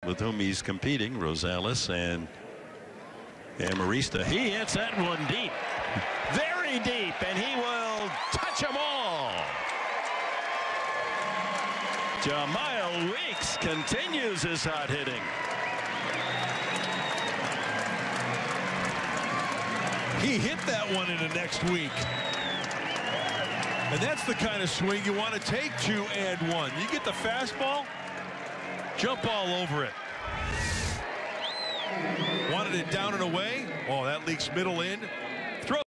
with whom he's competing, Rosales and Amarista. He hits that one deep, very deep, and he will touch them all. Jemile Weeks continues his hot hitting. He hit that one in the next week. And that's the kind of swing you want to take 2-1. You get the fastball, jump all over it. Wanted it down and away. Oh, that leaks middle in.